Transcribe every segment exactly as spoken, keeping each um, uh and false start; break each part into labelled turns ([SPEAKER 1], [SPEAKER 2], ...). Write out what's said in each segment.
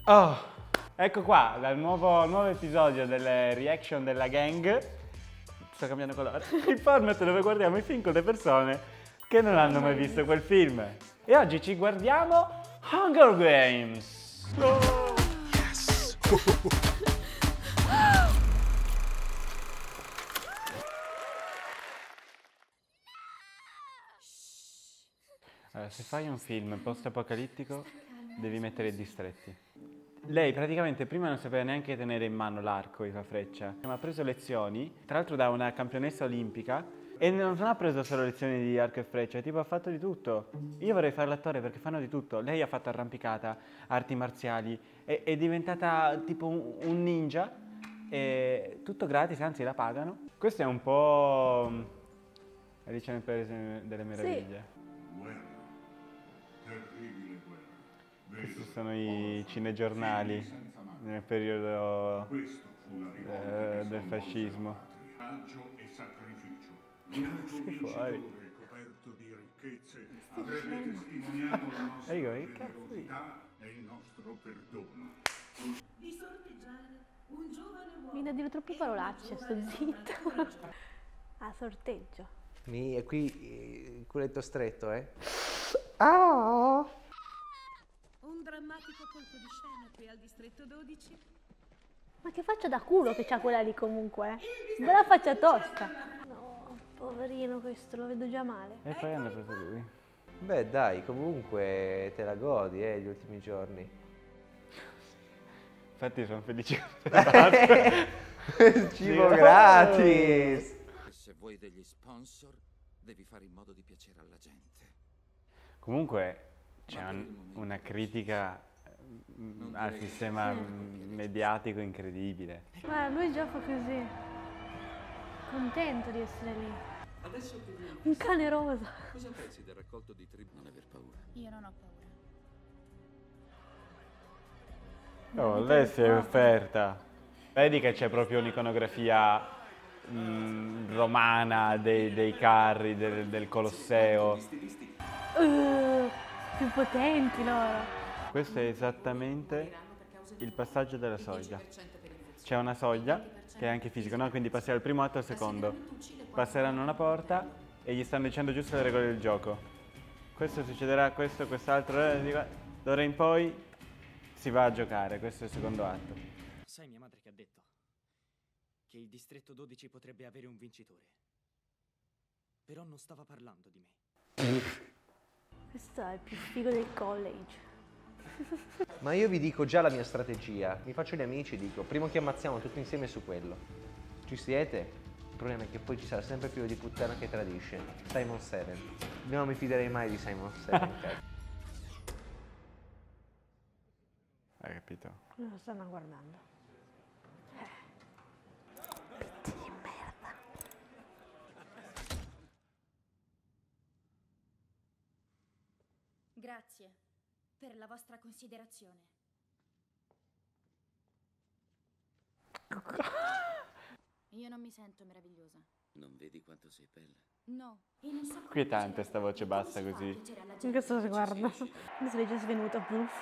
[SPEAKER 1] Oh, ecco qua, dal nuovo, nuovo episodio delle reaction della gang. Sto cambiando colore. Il format dove guardiamo i film con le persone che non hanno mai visto quel film. E oggi ci guardiamo Hunger Games. Oh. Yes. Allora, se fai un film post-apocalittico devi mettere i distretti. Lei praticamente prima non sapeva neanche tenere in mano l'arco e la freccia, ma ha preso lezioni, tra l'altro da una campionessa olimpica, e non ha preso solo lezioni di arco e freccia, tipo ha fatto di tutto. Io vorrei fare l'attore perché fanno di tutto. Lei ha fatto arrampicata, arti marziali, è, è diventata tipo un, un ninja, e tutto gratis, anzi la pagano. Questo è un po' Alice nel Paese delle Meraviglie. Sì. Questi sono i cinegiornali nel periodo eh, del fascismo. Sei fuori. Ehi, che cazzo di...
[SPEAKER 2] Viene a dire troppe parolacce, sto zitto. Ah, sorteggio.
[SPEAKER 3] Mi è qui il culetto stretto, eh? Ah!
[SPEAKER 4] Un drammatico colpo di scena qui al distretto dodici.
[SPEAKER 2] Ma che faccia da culo che c'ha quella lì comunque, eh? Bella faccia tosta. No, poverino questo, lo vedo già male.
[SPEAKER 1] E poi hanno preso lui.
[SPEAKER 3] Beh dai, comunque te la godi, eh, gli ultimi giorni.
[SPEAKER 1] Infatti sono felice che
[SPEAKER 3] cibo gratis!
[SPEAKER 5] Se vuoi degli sponsor, devi fare in modo di piacere alla gente.
[SPEAKER 1] Comunque c'è un, una critica al sistema mediatico incredibile.
[SPEAKER 2] Guarda, lui già fa così. Contento di essere lì.
[SPEAKER 5] Adesso che vieni,
[SPEAKER 2] un cane rosa.
[SPEAKER 5] Cosa pensi del raccolto di tribù? Non aver paura.
[SPEAKER 4] Io non ho paura.
[SPEAKER 1] Oh, lei si è offerta. Vedi che c'è proprio un'iconografia mm, romana dei, dei carri, del, del Colosseo.
[SPEAKER 2] Uh, più potenti loro.
[SPEAKER 1] Questo è esattamente il passaggio della soglia. C'è una soglia che è anche fisica, no? Quindi passi dal primo atto al secondo. Passeranno una porta e gli stanno dicendo giusto le regole del gioco. Questo succederà, questo, quest'altro, d'ora in poi si va a giocare, questo è il secondo atto.
[SPEAKER 6] Sai mia madre che ha detto? Che il distretto dodici potrebbe avere un vincitore. Però non stava parlando di me.
[SPEAKER 2] Questo è il più figo del college.
[SPEAKER 3] Ma io vi dico già la mia strategia. Mi faccio gli amici, dico, prima che ammazziamo tutti insieme su quello. Ci siete? Il problema è che poi ci sarà sempre più di puttana che tradisce. Simon Seven. Non mi fiderei mai di Simon Seven.
[SPEAKER 1] Hai capito?
[SPEAKER 2] Lo stanno guardando. Petti di merda.
[SPEAKER 4] Grazie per la vostra considerazione. Io non mi sento meravigliosa.
[SPEAKER 5] Non vedi quanto sei bella?
[SPEAKER 4] No, e non so.
[SPEAKER 1] Quietante sta voce bassa così.
[SPEAKER 2] In questo si guarda. Adesso è già svenuta.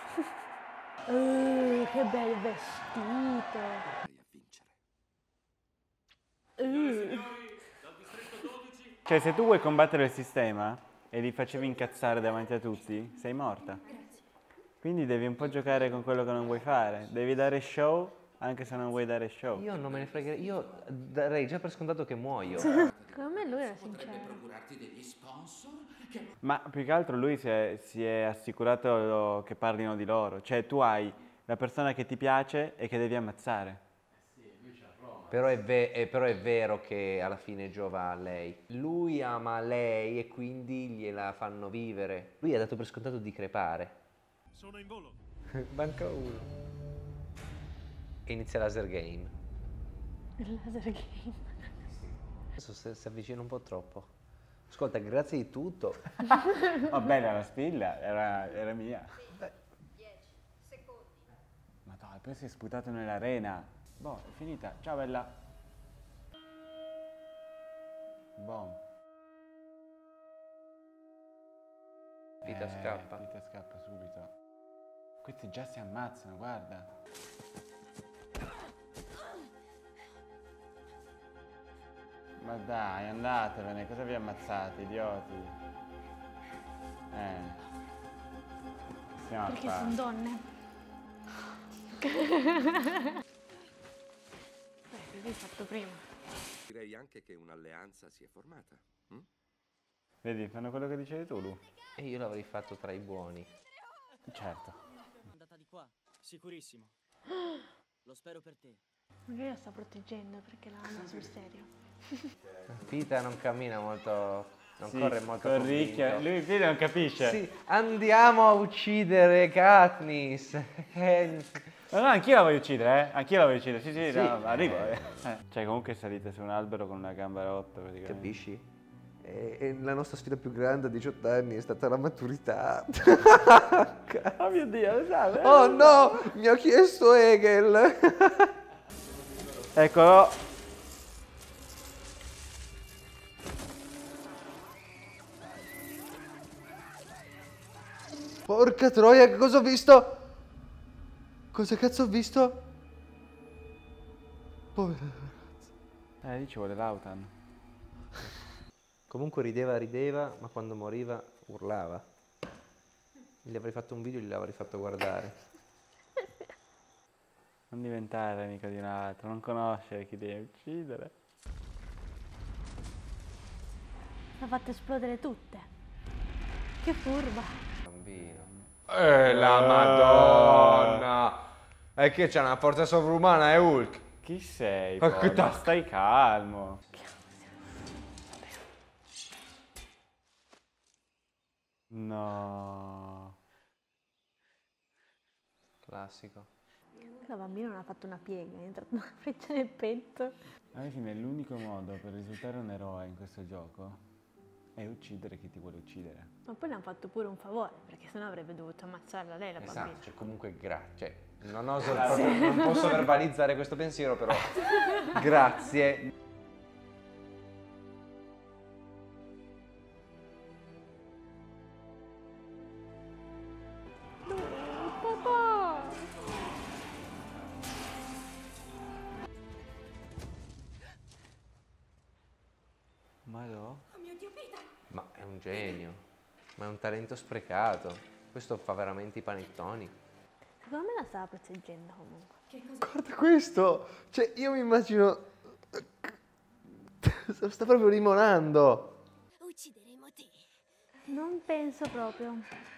[SPEAKER 2] Uh, che bel vestito.
[SPEAKER 5] Vai a vincere.
[SPEAKER 2] Uh.
[SPEAKER 1] Cioè, se tu vuoi combattere il sistema e li facevi incazzare davanti a tutti, sei morta. Quindi devi un po' giocare con quello che non vuoi fare. Devi dare show anche se non vuoi dare show.
[SPEAKER 3] Io non me ne fregherei, io darei già per scontato che muoio.
[SPEAKER 2] Secondo me lui era sincero.
[SPEAKER 5] Procurarti degli sponsor? Che...
[SPEAKER 1] Ma più che altro lui si è, si è assicurato che parlino di loro. Cioè, tu hai la persona che ti piace e che devi ammazzare.
[SPEAKER 3] Però è, ve- però è vero che alla fine giova a lei. Lui ama lei e quindi gliela fanno vivere. Lui ha dato per scontato di crepare.
[SPEAKER 7] Sono in volo.
[SPEAKER 3] Manca uno. E inizia laser game.
[SPEAKER 2] Il laser game.
[SPEAKER 3] Adesso si, si avvicina un po' troppo. Ascolta, grazie di tutto.
[SPEAKER 1] Va bene, la spilla era, era mia.
[SPEAKER 4] dieci secondi.
[SPEAKER 1] Ma dai, poi si è sputato nell'arena. Boh, è finita. Ciao bella. Boom.
[SPEAKER 3] Vita
[SPEAKER 1] Eh,
[SPEAKER 3] scappa.
[SPEAKER 1] Vita scappa subito. Questi già si ammazzano, guarda. Ma dai, andatevene, cosa vi ammazzate, idioti? Eh. Stiamo a
[SPEAKER 2] Perché
[SPEAKER 1] fare.
[SPEAKER 2] sono donne. Beh, l'hai fatto prima.
[SPEAKER 7] Direi anche che un'alleanza si è formata. hm?
[SPEAKER 1] Vedi, fanno quello che dicevi tu, Lu.
[SPEAKER 3] E io l'avrei fatto tra i buoni.
[SPEAKER 1] Certo.
[SPEAKER 6] È andata di qua, sicurissimo. Lo spero per te.
[SPEAKER 2] Magari la sta proteggendo perché la ama sul serio.
[SPEAKER 3] Pita non cammina molto, non
[SPEAKER 1] Sì,
[SPEAKER 3] corre molto
[SPEAKER 1] corricchia.
[SPEAKER 3] convinto.
[SPEAKER 1] Lui vede non capisce.
[SPEAKER 3] Sì, andiamo a uccidere Katniss. Eh,
[SPEAKER 1] No, no, anch'io la voglio uccidere, eh. Anch'io la voglio uccidere. Sì, sì,
[SPEAKER 3] Sì.
[SPEAKER 1] no, arrivo. Eh. Eh. Cioè, comunque salite su un albero con una gamba rotta, praticamente.
[SPEAKER 3] Capisci? E, e la nostra sfida più grande a diciotto anni è stata la maturità.
[SPEAKER 1] Oh mio Dio, lo sa. eh.
[SPEAKER 3] Oh no, mi ha chiesto Hegel.
[SPEAKER 1] Eccolo.
[SPEAKER 3] Porca troia, che cosa ho visto? Cosa cazzo ho visto? Povera ragazza.
[SPEAKER 1] Eh, lì ci vuole l'Autan.
[SPEAKER 3] Comunque rideva, rideva, ma quando moriva urlava. Gli avrei fatto un video e gliel'avrei fatto guardare.
[SPEAKER 1] Non diventare amico di un altro, non conoscere chi devi uccidere.
[SPEAKER 2] L'ha fatta esplodere tutte. Che furba.
[SPEAKER 3] Bambino. Eh, la Madonna! È che c'è una forza sovrumana, è Hulk.
[SPEAKER 1] Chi sei?
[SPEAKER 3] Ma
[SPEAKER 1] poi?
[SPEAKER 3] che
[SPEAKER 1] Ma
[SPEAKER 3] ta-
[SPEAKER 1] stai calmo. No.
[SPEAKER 3] Classico.
[SPEAKER 2] La bambina non ha fatto una piega, è entrata una freccia nel petto.
[SPEAKER 1] Alla fine l'unico modo per risultare un eroe in questo gioco è uccidere chi ti vuole uccidere.
[SPEAKER 2] Ma poi le hanno fatto pure un favore, perché sennò avrebbe dovuto ammazzarla lei la bambina.
[SPEAKER 3] Esatto, cioè comunque grazie. Non, oso, proprio- non posso verbalizzare questo pensiero, però grazie.
[SPEAKER 2] Papà!
[SPEAKER 1] Ma no?
[SPEAKER 3] Ma è un genio, ma è un talento sprecato. Questo fa veramente i panettoni.
[SPEAKER 2] Secondo me la stava proteggendo comunque.
[SPEAKER 3] Guarda questo! Cioè, io mi immagino. Sta proprio limonando.
[SPEAKER 8] Uccideremo te.
[SPEAKER 2] Non penso proprio.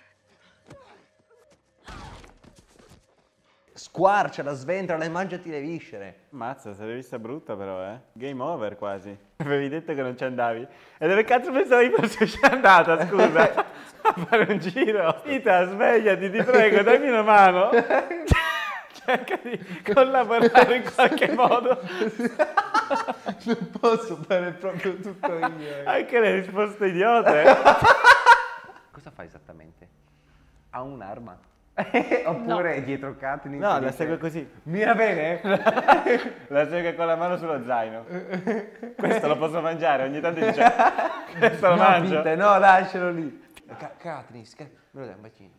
[SPEAKER 3] Squarciala, sventrala e mangiati le viscere.
[SPEAKER 1] Mazza, se l'hai vista brutta però, eh. Game over quasi. Avevi detto che non ci andavi. E dove cazzo pensavi fosse andata, scusa? A fare un giro. Ita, svegliati, ti prego, dammi una mano. Cerca di collaborare in qualche modo.
[SPEAKER 3] Non posso fare proprio tutto io.
[SPEAKER 1] Anche le risposte idiote.
[SPEAKER 3] Cosa fa esattamente? Ha un'arma? Oppure è dietro Katniss?
[SPEAKER 1] No,
[SPEAKER 3] e
[SPEAKER 1] la
[SPEAKER 3] dice,
[SPEAKER 1] segue così.
[SPEAKER 3] Mira bene?
[SPEAKER 1] La segue con la mano sullo zaino. Questo lo posso mangiare, ogni tanto dice questo lo
[SPEAKER 3] No,
[SPEAKER 1] mangio.
[SPEAKER 3] Pete, no, lascialo lì. Ca- Katniss, Kat- me lo dai un bacino.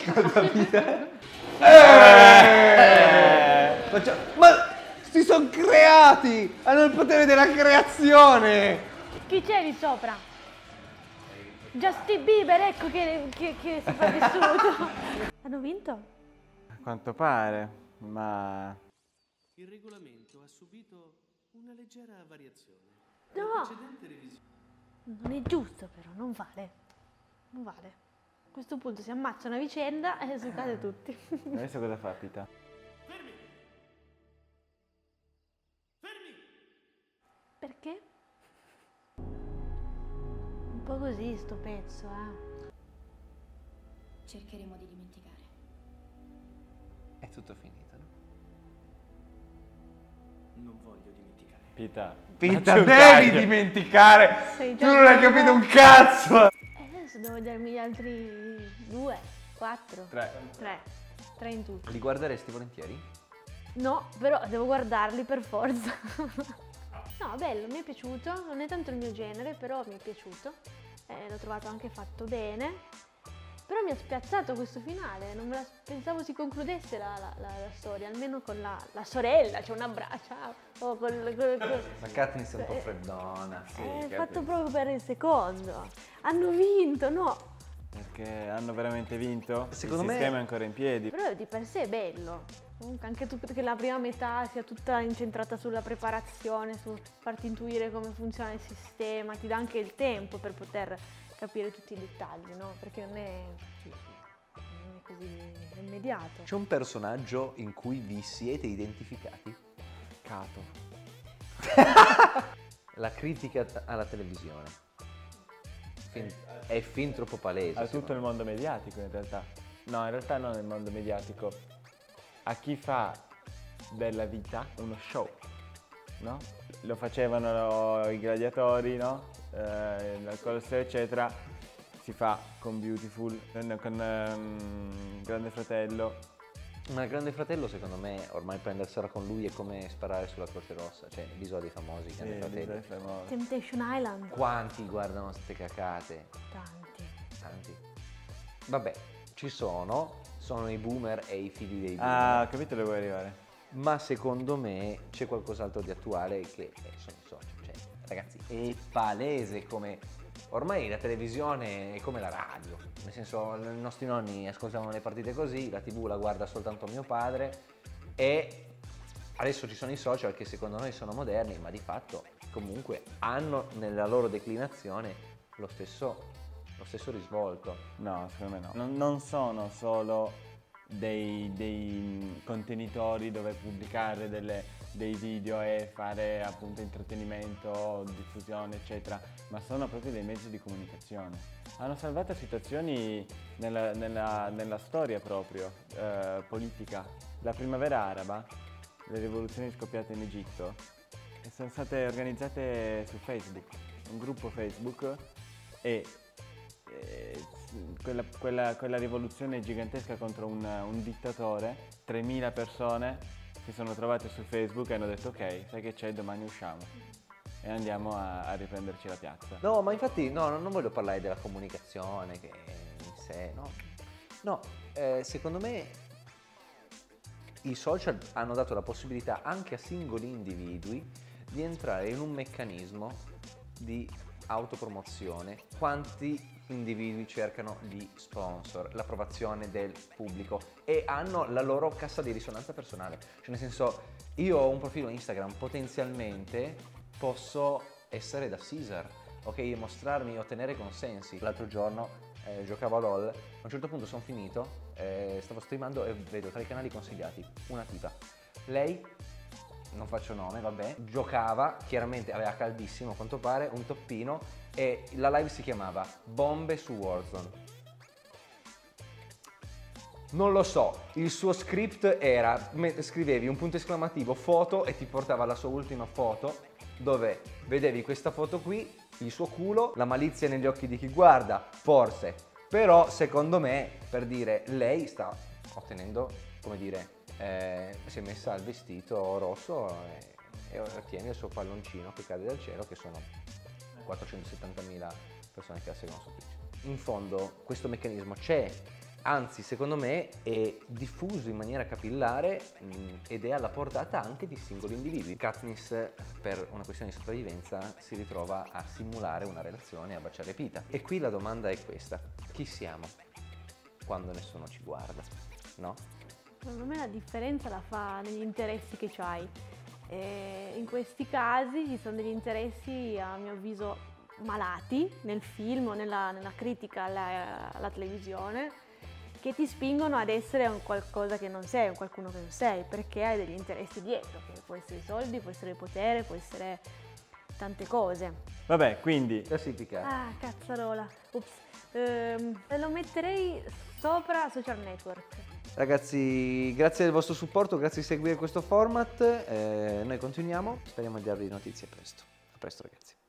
[SPEAKER 3] Eh! Faccia- Ma si sono creati! Hanno il potere della creazione!
[SPEAKER 2] Chi c'è lì sopra? Justin Bieber, ecco che, che, che si fa vissuto. Hanno vinto?
[SPEAKER 1] A quanto pare, ma
[SPEAKER 9] Il regolamento ha subito una leggera variazione.
[SPEAKER 2] No.
[SPEAKER 9] La precedente revisione.
[SPEAKER 2] Non è giusto però, non vale. Non vale. A questo punto si ammazzano a vicenda e si cade tutti.
[SPEAKER 1] adesso cosa fa Pita?
[SPEAKER 9] Fermi! Fermi!
[SPEAKER 2] Perché? Un po' così sto pezzo, eh.
[SPEAKER 8] Cercheremo di dimenticare.
[SPEAKER 3] È tutto finito, no?
[SPEAKER 6] Non voglio dimenticare.
[SPEAKER 1] Pita.
[SPEAKER 3] Pita,
[SPEAKER 1] Facci un
[SPEAKER 3] devi
[SPEAKER 1] taglio.
[SPEAKER 3] dimenticare!
[SPEAKER 2] Sei
[SPEAKER 3] Tu
[SPEAKER 2] già
[SPEAKER 3] non hai
[SPEAKER 2] brava.
[SPEAKER 3] capito un cazzo!
[SPEAKER 2] E adesso devo darmi gli altri due, quattro,
[SPEAKER 1] Tre.
[SPEAKER 2] tre. Tre in tutto.
[SPEAKER 3] Li guarderesti volentieri?
[SPEAKER 2] No, però devo guardarli per forza. No, bello, mi è piaciuto. Non è tanto il mio genere, però mi è piaciuto. Eh, l'ho trovato anche fatto bene. Però mi ha spiazzato questo finale, non me la pensavo si concludesse la, la, la, la storia, almeno con la, la sorella, c'è una braccia, o col, col, col,
[SPEAKER 3] La Katniss è un po' freddona.
[SPEAKER 1] Sì,
[SPEAKER 2] è
[SPEAKER 1] capito.
[SPEAKER 2] fatto proprio per il secondo. Hanno vinto, no?
[SPEAKER 1] Perché hanno veramente vinto?
[SPEAKER 3] Secondo
[SPEAKER 1] il
[SPEAKER 3] me-
[SPEAKER 1] sistema è ancora in piedi.
[SPEAKER 2] Però di per sé è bello. Comunque anche tu che la prima metà sia tutta incentrata sulla preparazione, su farti intuire come funziona il sistema, ti dà anche il tempo per poter capire tutti i dettagli, no? Perché non è, non è così immediato.
[SPEAKER 3] C'è un personaggio in cui vi siete identificati?
[SPEAKER 1] Cato.
[SPEAKER 3] La critica t- alla televisione. Fin- è fin troppo palese.
[SPEAKER 1] A tutto
[SPEAKER 3] secondo
[SPEAKER 1] il mondo mediatico in realtà. No, in realtà non nel mondo mediatico. A chi fa della vita uno show, no? Lo facevano i gladiatori, no? Eh, il Colosseo eccetera. Si fa con Beautiful, con, con ehm, Grande Fratello.
[SPEAKER 3] me. Ma il Grande Fratello, secondo me, ormai prendersela con lui è come sparare sulla Croce Rossa. Cioè, episodi famosi,
[SPEAKER 1] Sì,
[SPEAKER 3] Grande Fratello.
[SPEAKER 1] è famoso.
[SPEAKER 2] Temptation Island.
[SPEAKER 3] Quanti guardano ste cacate?
[SPEAKER 2] Tanti.
[SPEAKER 3] Tanti. Vabbè, ci sono, sono i boomer e i figli dei boomer.
[SPEAKER 1] Ah, ho capito dove vuoi arrivare.
[SPEAKER 3] Ma secondo me c'è qualcos'altro di attuale che eh, sono i social. Cioè, ragazzi, è palese come... Ormai la televisione è come la radio, nel senso i nostri nonni ascoltavano le partite così, la tivù la guarda soltanto mio padre e adesso ci sono i social che secondo noi sono moderni, ma di fatto comunque hanno nella loro declinazione lo stesso, lo stesso risvolto.
[SPEAKER 1] No, secondo me no. Non, non sono solo dei, dei contenitori dove pubblicare delle- dei video e fare appunto intrattenimento, diffusione, eccetera, ma sono proprio dei mezzi di comunicazione. Hanno salvato situazioni nella, nella- nella storia proprio, eh, politica. La primavera araba, le rivoluzioni scoppiate in Egitto, e sono state organizzate su Facebook, un gruppo Facebook e eh, quella, quella- quella rivoluzione gigantesca contro un, un dittatore, tremila persone si sono trovate su Facebook e hanno detto ok, sai che c'è, domani usciamo e andiamo a, a riprenderci la piazza.
[SPEAKER 3] No, ma infatti no, non voglio parlare della comunicazione che in sé, no. No, eh, secondo me i social hanno dato la possibilità anche a singoli individui di entrare in un meccanismo di autopromozione. Quanti individui cercano gli sponsor, l'approvazione del pubblico e hanno la loro cassa di risonanza personale. Cioè nel senso, io ho un profilo Instagram, potenzialmente posso essere da Caesar, ok? E mostrarmi, ottenere consensi. L'altro giorno eh, giocavo a LOL, a un certo punto sono finito, eh, stavo streamando e vedo tra i canali consigliati una tipa. Lei, non faccio nome, vabbè, giocava, chiaramente aveva caldissimo a quanto pare, un toppino e la live si chiamava Bombe su Warzone. Non lo so, il suo script era, me- scrivevi un punto esclamativo foto e ti portava la sua ultima foto dove vedevi questa foto qui, il suo culo, la malizia negli occhi di chi guarda, forse, però secondo me, per dire, lei sta ottenendo, come dire, eh, si è messa il vestito rosso e, e ottiene il suo palloncino che cade dal cielo, che sono quattrocentosettantamila persone che la seguono su Twitch. In fondo questo meccanismo c'è, anzi secondo me è diffuso in maniera capillare mh, ed è alla portata anche di singoli individui. Katniss, per una questione di sopravvivenza, si ritrova a simulare una relazione, a baciare Pita. E qui la domanda è questa: chi siamo quando nessuno ci guarda, no?
[SPEAKER 2] Secondo me la differenza la fa negli interessi che c'hai. E in questi casi ci sono degli interessi, a mio avviso, malati nel film o nella, nella critica alla, alla televisione, che ti spingono ad essere un qualcosa che non sei, un qualcuno che non sei, perché hai degli interessi dietro, che può essere i soldi, può essere il potere, può essere tante cose.
[SPEAKER 1] Vabbè, quindi
[SPEAKER 3] Classifica.
[SPEAKER 2] Ah, cazzarola. Ups. Ehm, lo metterei sopra social network.
[SPEAKER 3] Ragazzi, grazie del vostro supporto, grazie di seguire questo format, eh, noi continuiamo, speriamo di darvi notizie presto. A presto ragazzi.